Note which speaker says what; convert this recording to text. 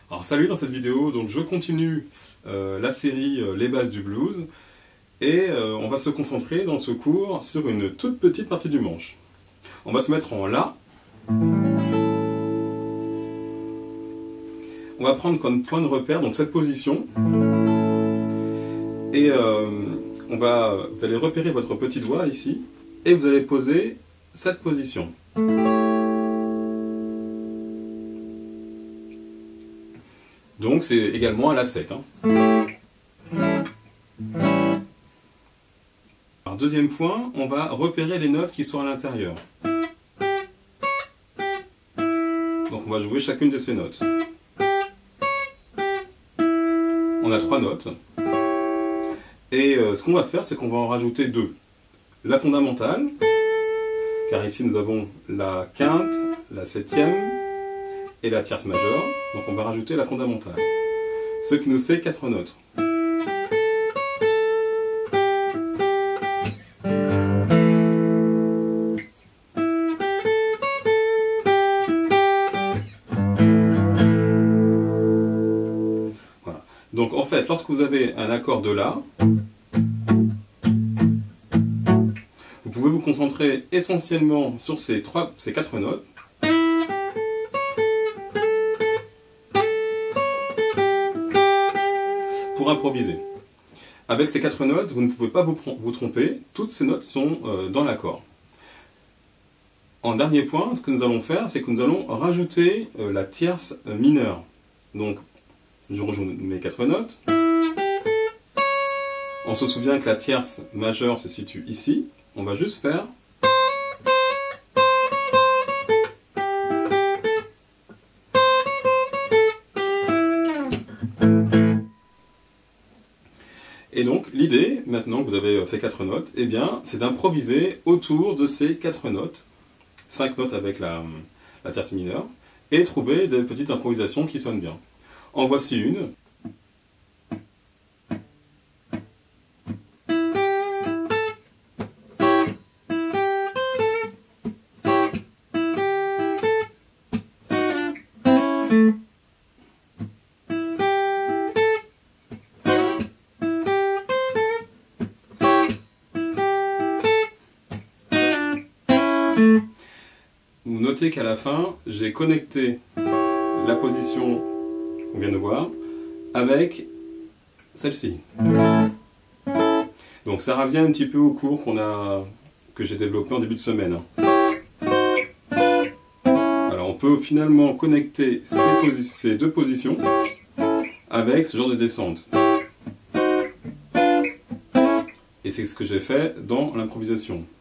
Speaker 1: Alors salut, dans cette vidéo, donc je continue la série Les bases du blues et on va se concentrer dans ce cours sur une toute petite partie du manche. On va se mettre en La. On va prendre comme point de repère donc cette position et vous allez repérer votre petit doigt ici et vous allez poser cette position. Donc c'est également à la 7. Alors, deuxième point, on va repérer les notes qui sont à l'intérieur. Donc on va jouer chacune de ces notes. On a 3 notes. Et ce qu'on va faire, c'est qu'on va en rajouter 2. La fondamentale, car ici nous avons la quinte, la 7e et la tierce majeure. Donc on va rajouter la fondamentale. Ce qui nous fait 4 notes. Voilà. Donc en fait, lorsque vous avez un accord de La, vous pouvez vous concentrer essentiellement sur ces 4 notes. Pour improviser. Avec ces 4 notes, vous ne pouvez pas vous tromper, toutes ces notes sont dans l'accord. En dernier point, ce que nous allons faire, c'est que nous allons rajouter la tierce mineure. Donc, je rejoue mes 4 notes. On se souvient que la tierce majeure se situe ici. On va juste faire... Et donc l'idée, maintenant que vous avez ces 4 notes, eh bien, c'est d'improviser autour de ces 4 notes, 5 notes avec la tierce mineure, et trouver des petites improvisations qui sonnent bien. En voici une. Vous notez qu'à la fin, j'ai connecté la position qu'on vient de voir avec celle-ci. Donc ça revient un petit peu au cours que j'ai développé en début de semaine. Alors on peut finalement connecter ces 2 positions avec ce genre de descente. Et c'est ce que j'ai fait dans l'improvisation.